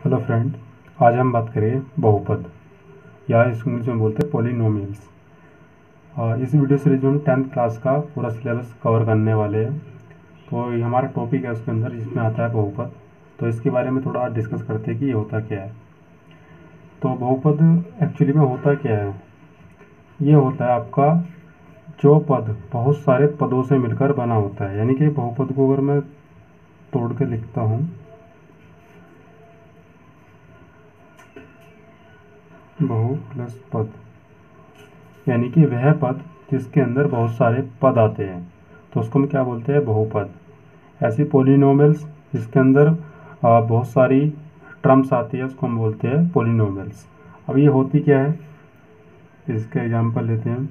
Hello friend, आज हम बात करेंगे बहुपद या इस इंग्लिश में बोलते हैं पॉलिनोमियल्स। इस वीडियो सीरीज में हम 10th क्लास का पूरा सिलेबस कवर करने वाले हैं। तो ये हमारा टॉपिक है उसके अंदर जिसमें आता है बहुपद। तो इसके बारे में थोड़ा डिस्कस करते हैं कि ये होता क्या है। तो बहुपद एक्चुअली में होता क्या है। ये होता है आपका जो पद बहुत सारे पदों से मिलकर बना होता है। यानी कि बहुपद को अगर मैं तोड़ के लिखता हूँ, बहु प्लस पद, यानी कि वह पद जिसके अंदर बहुत सारे पद आते हैं तो उसको हम क्या बोलते हैं, बहुपद। ऐसी पॉलिनोमियल्स जिसके अंदर बहुत सारी टर्म्स आती है उसको हम बोलते हैं पॉलिनोमियल्स। अब ये होती क्या है, इसका एग्जांपल लेते हैं।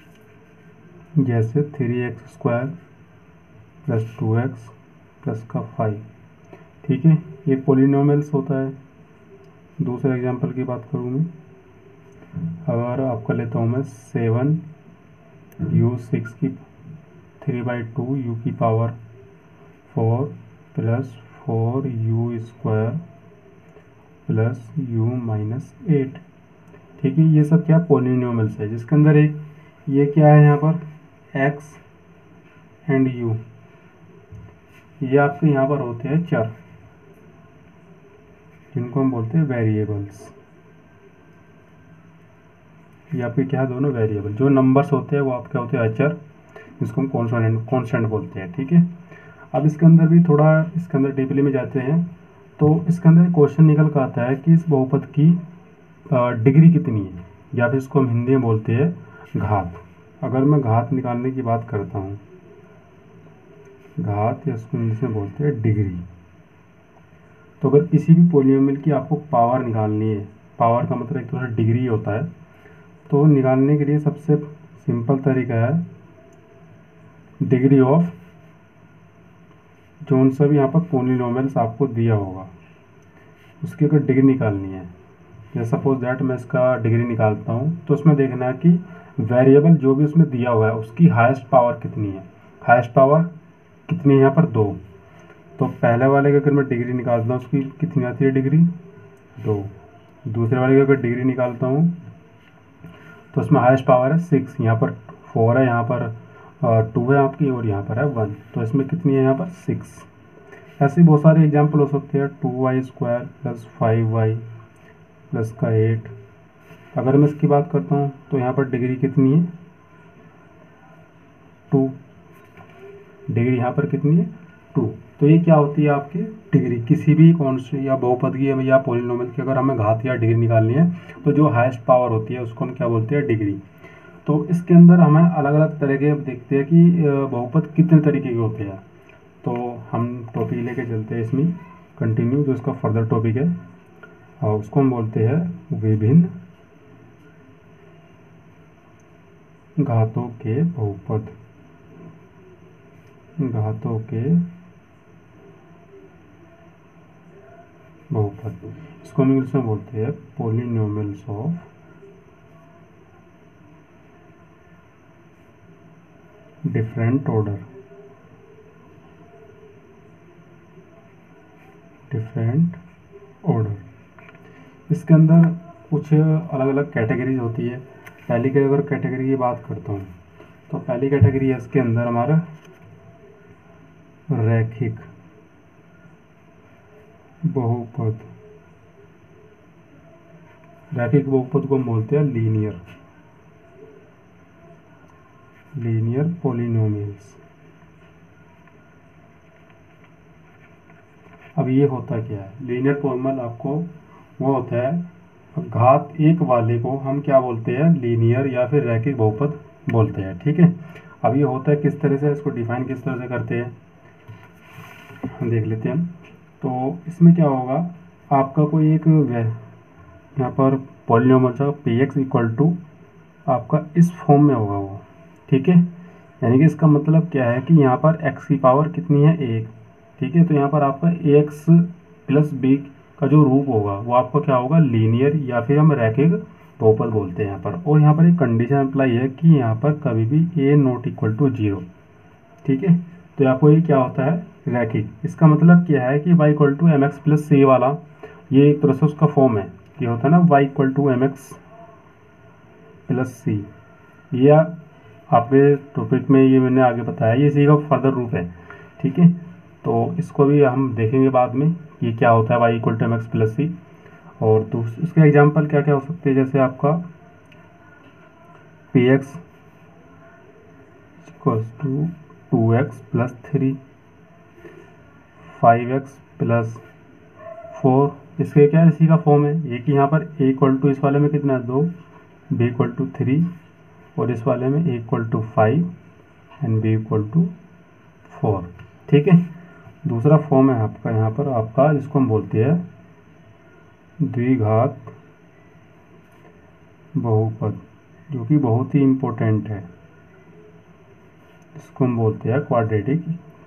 जैसे 3x² प्लस 2x प्लस का 5, ठीक है, ये पॉलिनोमियल्स होता है। दूसरे एग्जांपल की बात करूँ मैं, अगर आपका लेता हूँ मैं 7u6 की 3/2 u की power 4 plus 4u² plus u-8, ठीक है। ये सब क्या पॉलिनोमियल्स है जिसके अंदर एक ये क्या है यहाँ पर x एंड u, ये आपके यहाँ पर होते हैं चर जिनको हम बोलते हैं वेरिएबल्स। ये आपके क्या है, दोनों वेरिएबल। जो नंबर्स होते हैं वो आपके होते हैं अचर, जिसको हम कॉन्स्टेंट बोलते हैं, ठीक है। अब इसके अंदर भी थोड़ा इसके अंदर डीपली में जाते हैं तो इसके अंदर एक क्वेश्चन निकल कर आता है कि इस बहुपद की डिग्री कितनी है, या फिर इसको हम हिंदी में बोलते हैं घात। अगर मैं घात निकालने की बात करता हूँ, घात या इसको इंग्लिश में बोलते हैं डिग्री। तो अगर किसी भी पॉलिनोमियल की आपको पावर निकालनी है, पावर का मतलब एक तरह से डिग्री होता है, तो निकालने के लिए सबसे सिंपल तरीका है डिग्री ऑफ जोन सा भी यहाँ पर पॉलिनोमियल्स आपको दिया होगा उसकी अगर डिग्री निकालनी है। जैसे सपोज दैट मैं इसका डिग्री निकालता हूँ तो उसमें देखना है कि वेरिएबल जो भी उसमें दिया हुआ है उसकी हाईएस्ट पावर कितनी है। हाईएस्ट पावर कितनी है यहाँ पर 2। तो पहले वाले की अगर मैं डिग्री निकालता हूँ उसकी कितनी आती है डिग्री 2। दूसरे वाले की अगर डिग्री निकालता हूँ तो उसमें हाईएस्ट पावर है 6, यहाँ पर 4 है, यहाँ पर 2 है आपकी, और यहाँ पर है 1। तो इसमें कितनी है यहाँ पर 6। ऐसे बहुत सारे एग्जाम्पल हो सकते हैं। 2y² प्लस 5y प्लस का 8। अगर मैं इसकी बात करता हूँ तो यहाँ पर डिग्री कितनी है 2। डिग्री यहाँ पर कितनी है 2। तो ये क्या होती है आपकी डिग्री किसी भी कॉन्स्टेंट या बहुपद की या पॉलिनोमियल की। अगर हमें घात या डिग्री निकालनी है तो जो हाईएस्ट पावर होती है उसको हम क्या बोलते हैं, डिग्री। तो इसके अंदर हमें अलग अलग तरह के देखते हैं कि बहुपद कितने तरीके के होते हैं। तो हम टॉपिक लेके चलते हैं इसमें कंटिन्यू, जो इसका फर्दर टॉपिक है और उसको हम बोलते हैं विभिन्न घातों के बहुपद। घातों के बहुपद, इसको हम इंग्लिश में बोलते हैं polynomials of different order. Different order, इसके अंदर कुछ अलग अलग कैटेगरीज होती है। पहली की अगर कैटेगरी की बात करता हूँ तो पहली कैटेगरी है इसके अंदर हमारा रैखिक बहुपद। रैखिक बहुपद को हम बोलते हैं लीनियर पॉलिनोमियल्स। अब ये होता क्या है, लीनियर पॉलिनोमियल आपको वो होता है घात एक वाले को हम क्या बोलते हैं, लीनियर या फिर रैखिक बहुपद बोलते हैं, ठीक है। अब ये होता है किस तरह से, इसको डिफाइन किस तरह से करते हैं देख लेते हैं हम। तो इसमें क्या होगा, आपका कोई एक यहाँ पर पॉलिनोमियल का px इक्वल टू आपका इस फॉर्म में होगा वो, ठीक है। यानी कि इसका मतलब क्या है कि यहाँ पर x की पावर कितनी है 1, ठीक है। तो यहाँ पर आपका ax प्लस b का जो रूप होगा वो आपका क्या होगा, लीनियर या फिर हम रैखिक बहुपद बोलते हैं यहाँ पर। और यहाँ पर एक कंडीशन अप्लाई है कि यहाँ पर कभी भी a नॉट इक्वल टू 0, ठीक है। तो आपको ये क्या होता है, रैखिक। इसका मतलब क्या है कि y equal to mx plus c वाला ये एक तरह से उसका फॉर्म है, ये होता है ना y equal to M X plus C. ये आपके टॉपिक में ये मैंने आगे बताया, ये इसी का फर्दर रूप है, ठीक है। तो इसको भी हम देखेंगे बाद में ये क्या होता है y equal to M X plus C. और उसके एग्जाम्पल क्या क्या हो सकते हैं, जैसे आपका P X equal to 2x plus 3, 5x plus 4, इसके क्या इसी का फॉर्म है। ये कि यहाँ पर a इक्वल टू इस वाले में कितना है 2, b इक्वल टू 3 और इस वाले में a equal to 5 and b equal to 4, ठीक है। दूसरा फॉर्म है आपका यहाँ पर आपका, जिसको हम बोलते हैं द्विघात बहुपद, जो कि बहुत ही इम्पोर्टेंट है। इसको हम बोलते हैं क्वाड्रेटिक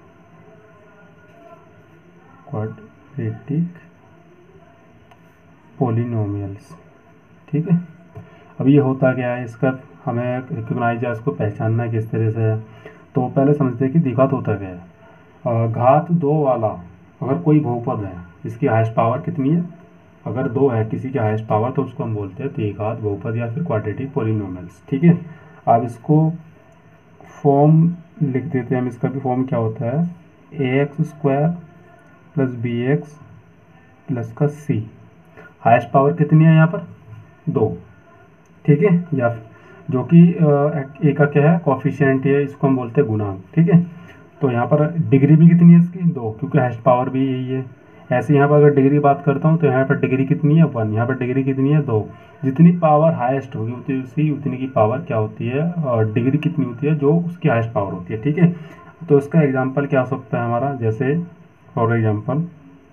पॉलिनोमियल्स, ठीक है। अब ये होता क्या है, इसका हमें रिकॉग्नाइज या इसको पहचानना किस तरह से है। तो पहले समझते हैं कि द्विघात होता क्या है। घात 2 वाला अगर कोई बहुपद है, इसकी हाईएस्ट पावर कितनी है, अगर 2 है किसी की हाईएस्ट पावर, तो उसको हम बोलते हैं द्विघात बहुपद या फिर क्वाड्रेटिक पॉलिनोमियल्स, ठीक है। अब इसको फॉर्म लिख देते हैं हम, इसका भी फॉर्म क्या होता है, A X square plus B X plus का सी। हाईएस्ट पावर कितनी है यहाँ पर 2, ठीक है। या जो कि ए का क्या है कॉफिशिएंट है, इसको हम बोलते हैं गुणांक, ठीक है। तो यहाँ पर डिग्री भी कितनी है इसकी 2, क्योंकि हाईएस्ट पावर भी यही है। ऐसे यहाँ पर अगर डिग्री बात करता हूँ तो यहाँ पर डिग्री कितनी है 1, यहाँ पर डिग्री कितनी है 2। जितनी पावर हाईएस्ट होगी उतनी की पावर क्या होती है, और डिग्री कितनी होती है जो उसकी हाईएस्ट पावर होती है, ठीक है। तो इसका एग्जाम्पल क्या हो सकता है हमारा, जैसे for example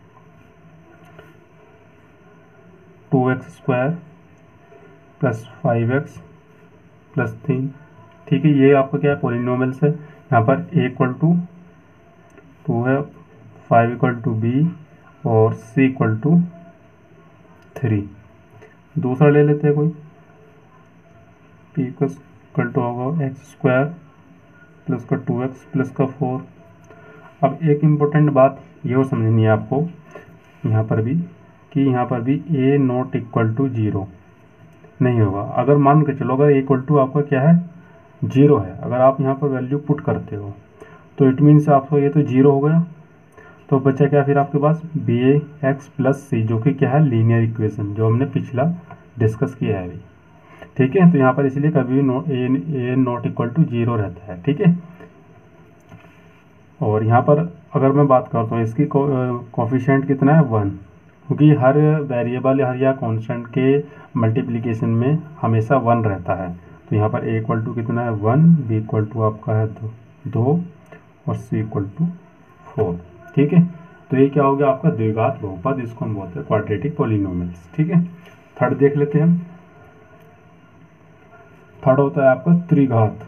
2x square plus 5x plus 3, ठीक है। ये आपका क्या है पॉलिनोमियल्स है। यहाँ पर a इक्वल टू 2 है, 5 इक्वल टू b और c इक्वल टू 3। दूसरा ले लेते हैं कोई, p इक्वल टू होगा x स्क्वायर प्लस का 2x प्लस का 4। अब एक इम्पोर्टेंट बात ये और समझनी है आपको यहाँ पर भी, कि यहाँ पर भी a नॉट इक्वल टू 0 नहीं होगा। अगर मान के चलो अगर a इक्वल टू आपका क्या है 0 है, अगर आप यहाँ पर वैल्यू पुट करते हो तो इट मीन्स आपको ये तो 0 हो गया, तो बचा क्या फिर आपके पास बी एक्स प्लस सी, जो कि क्या है लीनियर इक्वेशन, जो हमने पिछला डिस्कस किया है अभी, ठीक है। तो यहाँ पर इसलिए कभी भी ए नॉट इक्वल टू 0 रहता है, ठीक है। और यहाँ पर अगर मैं बात करता हूँ इसकी कोफिशिएंट कितना है 1, क्योंकि हर वेरिएबल हर या कांस्टेंट के मल्टीप्लिकेशन में हमेशा 1 रहता है। तो यहाँ पर a इक्वल टू कितना है 1, b इक्वल टू आपका है 2 और c इक्वल टू 4, ठीक है। तो ये क्या हो गया आपका द्विघात बहुपद, इसको हम बोलते हैं क्वाड्रेटिक पॉलिनोमियल्स, ठीक है। थर्ड देख लेते हैं हम। थर्ड होता है आपका त्रिघात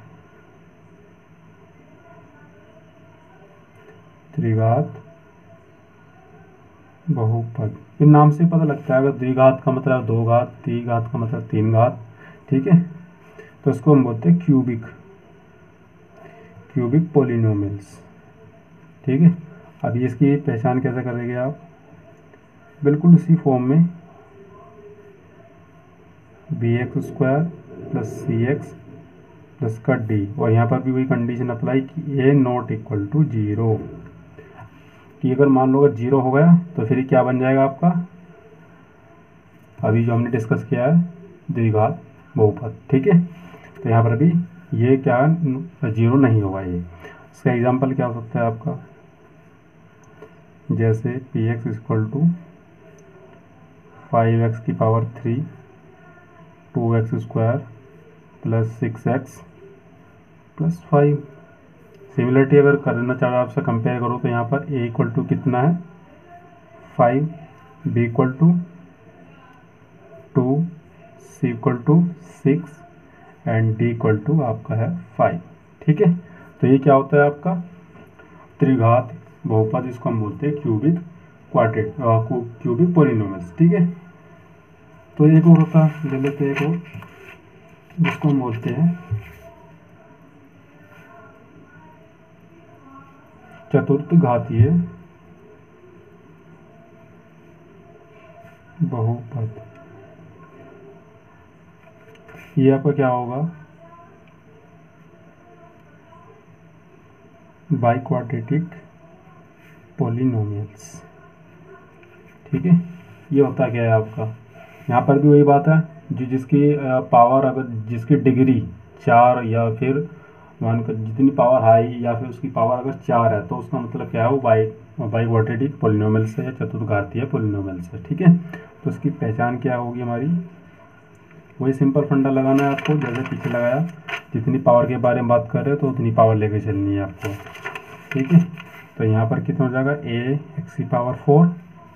बहुपद। इन नाम से पता लगता है, अगर द्विघात का मतलब 2 घात, त्रिघात का मतलब 3 घात, ठीक है। तो इसको हम बोलते हैं क्यूबिक पॉलिनोमियल्स, ठीक है। अब ये इसकी पहचान कैसे करेंगे आप, बिल्कुल उसी फॉर्म में B X square plus C X plus का डी, और यहाँ पर भी वही कंडीशन अप्लाई कि ए नॉट इक्वल टू 0, कि अगर मान लो अगर 0 हो गया तो फिर क्या बन जाएगा आपका, अभी जो हमने डिस्कस किया है द्विघात बहुपद, ठीक है। तो यहाँ पर भी ये क्या 0 नहीं होगा ये। इसका एग्जाम्पल क्या हो सकता है आपका, जैसे P X equal to 5x की power 3, 2x square plus 6x plus 5। Similarity अगर करना चाहो आपसे कंपेयर करो तो यहाँ पर a इक्वल टू कितना है 5, b equal to 2, c equal to 6 and d equal to आपका है 5, ठीक है। तो ये क्या होता है आपका त्रिघात बहुपद, इसको हम बोलते हैं क्यूबिक पॉलिनोमियल्स, ठीक है। तो एक और होता है, ले लेते हैं एक और, जिसको हम बोलते हैं चतुर्थ घातीय बहुपद, ये आपका क्या होगा, बाई क्वाड्रेटिक पॉलिनोमियल्स। ठीक है, ये होता क्या है आपका, यहाँ पर भी वही बात है, जिसकी पावर, अगर जिसकी डिग्री 4 या फिर मानकर जितनी पावर हाई या फिर उसकी पावर अगर 4 है तो उसका मतलब क्या है, वो बाई क्वाड्रेटिक पॉलिनोमियल्स है या चतुर्घातीय पॉलिनोमियल्स है। ठीक है, तो उसकी पहचान क्या होगी हमारी, वही सिंपल फंडा लगाना है आपको जैसे पीछे लगाया, जितनी पावर के बारे में बात कर रहे हो तो उतनी पावर लेके चलनी है आपको। ठीक है, तो यहाँ पर कितना हो जाएगा, ए एक्स की पावर 4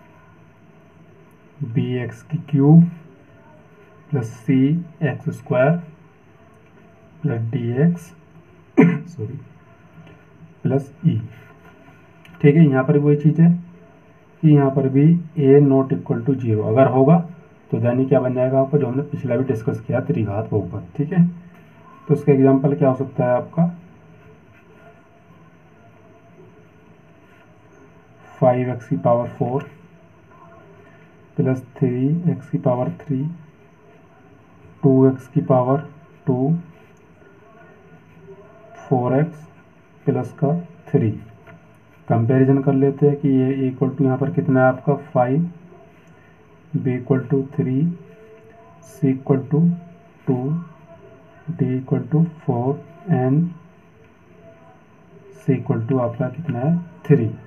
बी एक्स की cube plus C X square plus D X sorry plus E. ठीक है, यहाँ पर भी वही चीज़ है कि यहाँ पर भी ए नॉट इक्वल टू 0 अगर होगा तो यानी क्या बन जाएगा आपका, जो हमने पिछला भी डिस्कस किया, त्रिघात बहुपद। ठीक है, तो उसका एग्जांपल क्या हो सकता है आपका, 5x की पावर 4 प्लस 3x की पावर 3 2x की पावर 2 4x प्लस का 3। कंपैरिजन कर लेते हैं कि ये इक्वल टू यहाँ पर कितना है आपका 5, B equal to 3, C equal to 2, D equal to 4 and C equal to आपका कितना है 3।